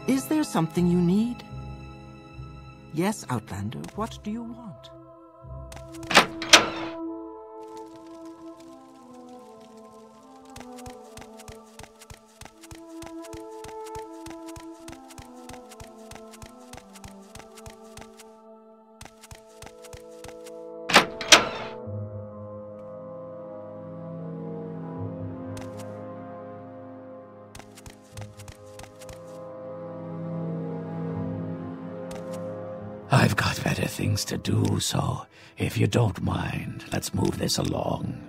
Is there something you need? Yes, Outlander, what do you want? I've got better things to do, so if you don't mind, let's move this along.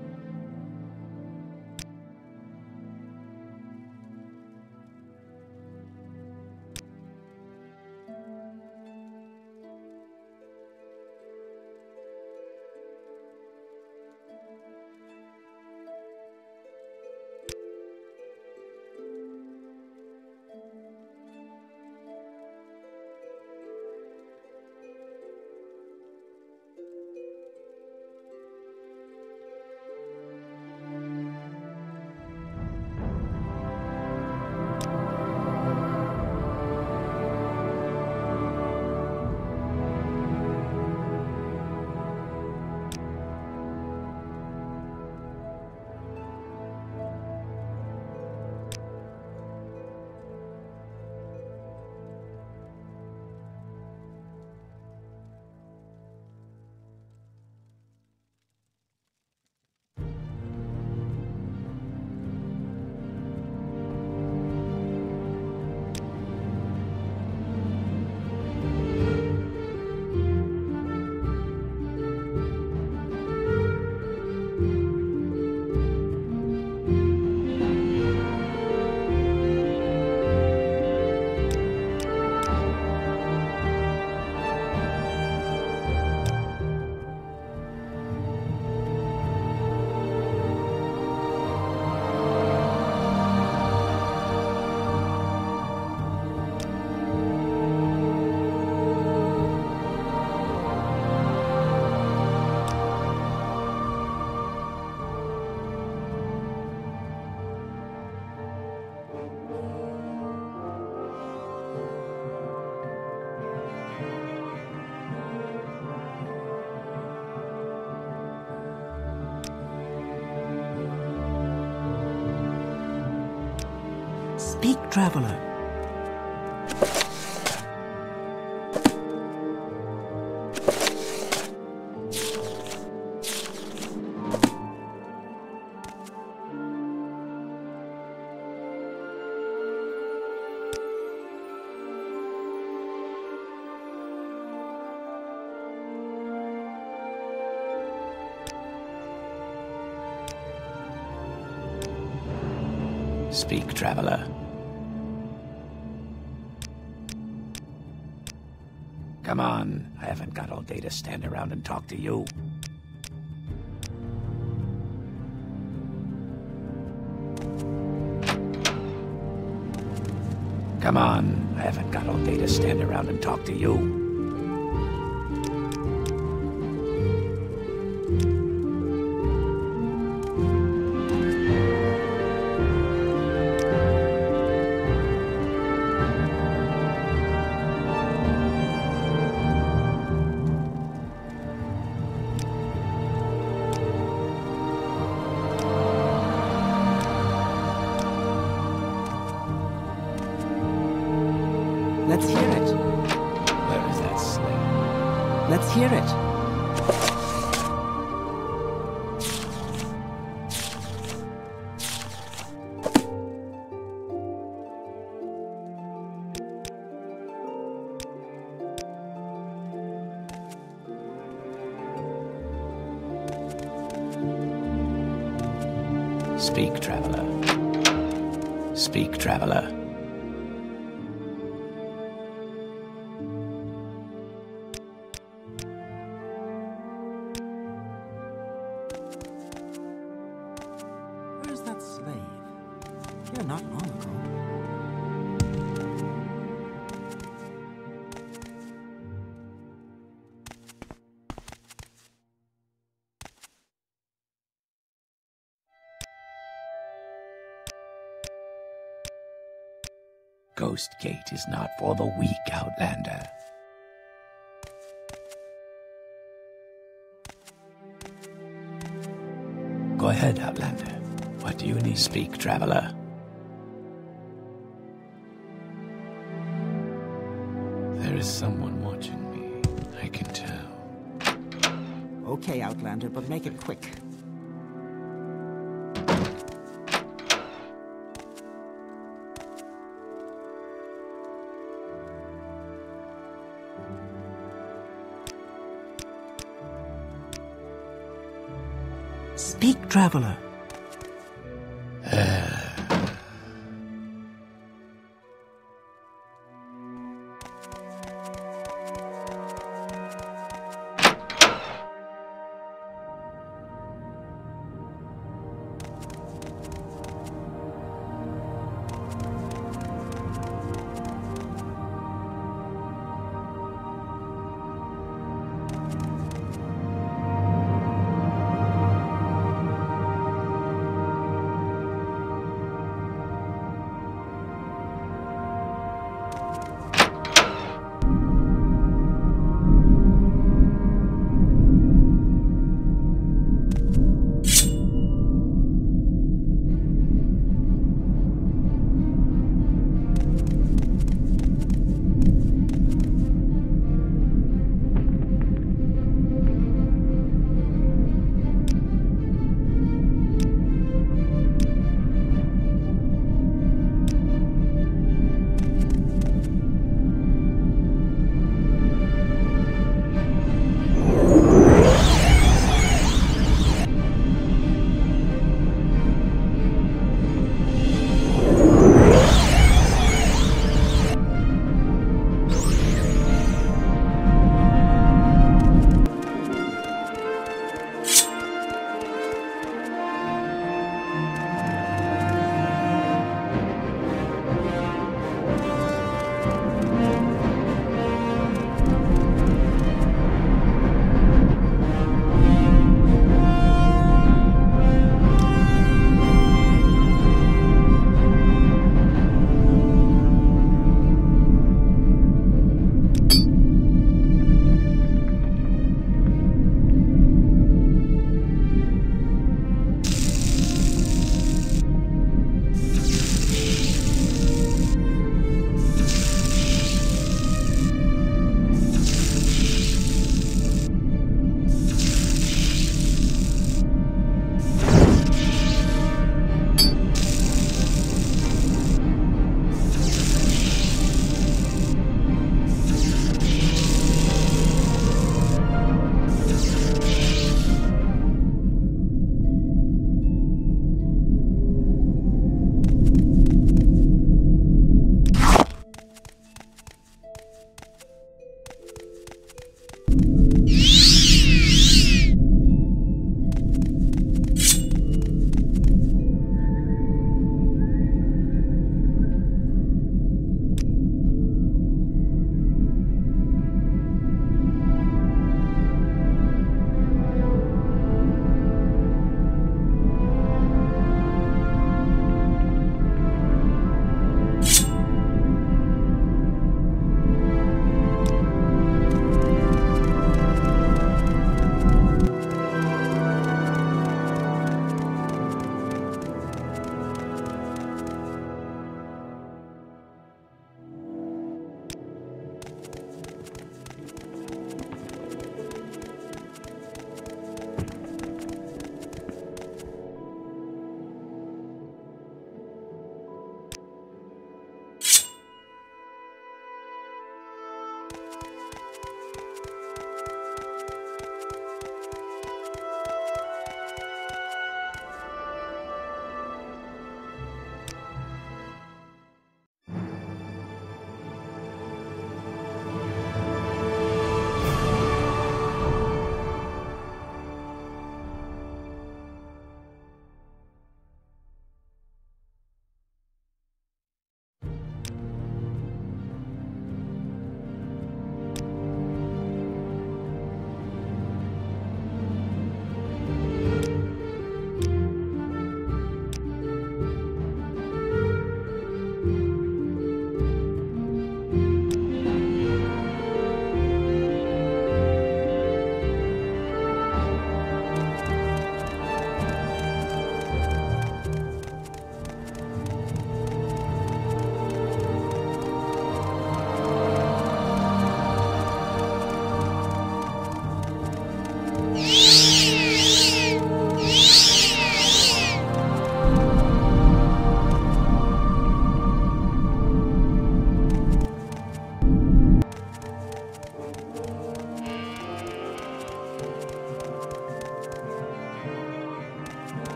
Speak, traveler. Speak, traveler. Come on, I haven't got all day to stand around and talk to you. Come on, I haven't got all day to stand around and talk to you. Let's hear it. Where is that slave? Let's hear it. Speak, traveler. Speak, traveler. Where's that slave? Here not long ago. Ghost Gate is not for the weak, Outlander. Go ahead, Outlander. What do you need? Speak, traveler. There is someone watching me. I can tell. Okay, Outlander, but make it quick. Speak, traveler.